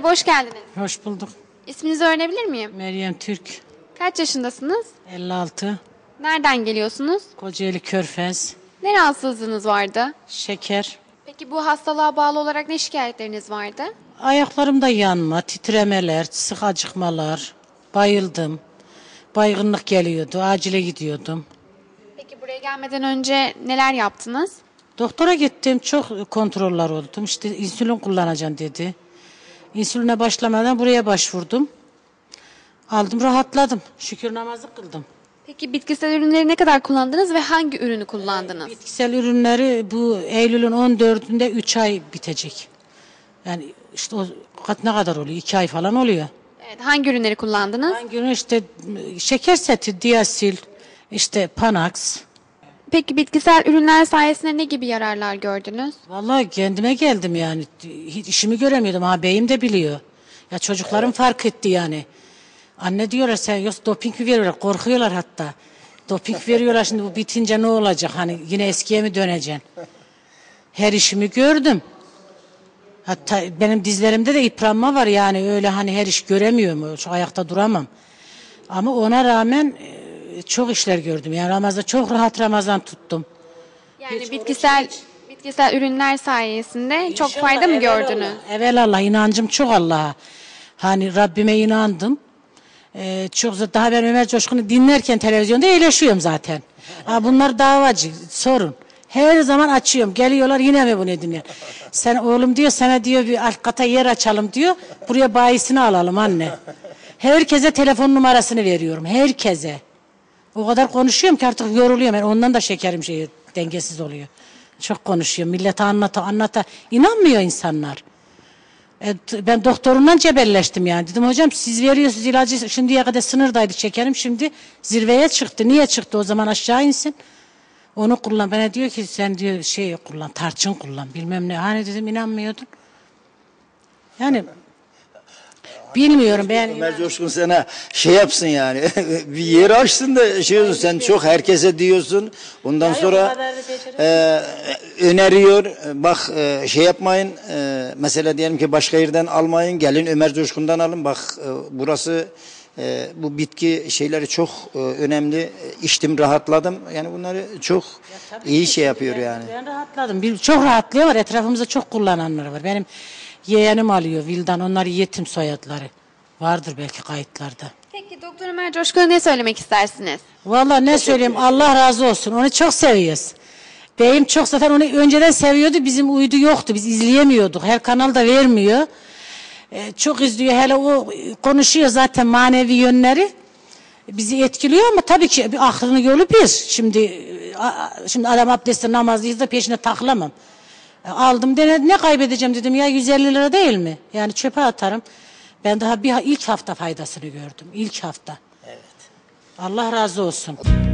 Merhaba, hoş geldiniz. Hoş bulduk. İsminizi öğrenebilir miyim? Meryem Türk, Kaç yaşındasınız? 56, Nereden geliyorsunuz? Kocaeli Körfez, Ne rahatsızlığınız vardı? şeker. Peki bu hastalığa bağlı olarak ne şikayetleriniz vardı? Ayaklarımda yanma, titremeler, sık acıkmalar, bayıldım. Baygınlık geliyordu, acile gidiyordum. Peki buraya gelmeden önce neler yaptınız? Doktora gittim, çok kontroller oldum. İşte insülin kullanacaksın dedi. İnsüline başlamadan buraya başvurdum. Aldım, rahatladım. Şükür namazı kıldım. Peki bitkisel ürünleri ne kadar kullandınız ve hangi ürünü kullandınız? Bitkisel ürünleri bu Eylül'ün 14'ünde 3 ay bitecek. Yani işte o ne kadar oluyor? 2 ay falan oluyor. Evet, hangi ürünleri kullandınız? Hangi ürün işte şeker seti, Diasil, işte Panax. Peki bitkisel ürünler sayesinde ne gibi yararlar gördünüz? Vallahi kendime geldim yani. Hiç işimi göremiyordum. Ha beyim de biliyor. Ya çocuklarım fark etti yani. Anne diyorlar sen yok doping mi veriyorlar? Korkuyorlar hatta. Doping veriyorlar şimdi bu bitince ne olacak? Hani yine eskiye mi döneceksin? Her işimi gördüm. Hatta benim dizlerimde de yıpranma var yani öyle hani her iş göremiyorum. Çok ayakta duramam. Ama ona rağmen çok işler gördüm. Yani Ramazan çok rahat Ramazan tuttum. Yani bitkisel ürünler sayesinde çok İnşallah, fayda mı gördünüz? Evelallah inancım çok Allah'a. Hani Rabbime inandım. Çok daha ben Ömer Coşkun'u dinlerken televizyonda eğleşiyorum zaten. Ha, bunlar davacı sorun. Her zaman açıyorum. Geliyorlar yine mi bunu dinliyor? Sen oğlum diyor sana diyor bir alt kata yer açalım diyor. Buraya bayisini alalım anne. Herkese telefon numarasını veriyorum. Herkese. O kadar konuşuyorum ki artık yoruluyorum. Yani ondan da şekerim dengesiz oluyor. Çok konuşuyorum. Millete anlata. İnanmıyor insanlar. Ben doktorundan cebelleştim yani. Dedim hocam siz veriyorsunuz ilacı şimdiye kadar sınırdaydı şekerim. Şimdi zirveye çıktı. Niye çıktı o zaman aşağı insin? Onu kullan. Bana diyor ki sen diyor kullan, tarçın kullan bilmem ne. Hani dedim inanmıyordun. Yani bilmiyorum ben. Ömer Coşkun sana yapsın yani. Bir yeri açsın da olsun. Sen çok herkese diyorsun. Ondan sonra öneriyor. Bak yapmayın. Mesela diyelim ki başka yerden almayın. Gelin Ömer Coşkun'dan alın. Bak burası bu bitki şeyleri çok önemli. İçtim rahatladım. Yani bunları çok iyi yapıyor yani. Ben rahatladım. Çok rahatlıyor var. Etrafımızda çok kullananlar var. Benim yeğenim alıyor Vildan. Onlar yetim soyadları. Vardır belki kayıtlarda. Peki Doktor Ömer Coşkun'a ne söylemek istersiniz? Vallahi ne söyleyeyim Allah razı olsun. Onu çok seviyoruz. Beyim çok zaten onu önceden seviyordu. Bizim uydu yoktu. Biz izleyemiyorduk. Her kanalda vermiyor. Çok izliyor. Hele o konuşuyor zaten manevi yönleri. Bizi etkiliyor ama tabii ki bir aklını yolu bir. Şimdi adam abdestle namazlıyız da peşine taklamam. Aldım ne kaybedeceğim dedim ya 150 lira değil mi? Yani çöpe atarım. Ben daha ilk hafta faydasını gördüm. İlk hafta. Evet. Allah razı olsun.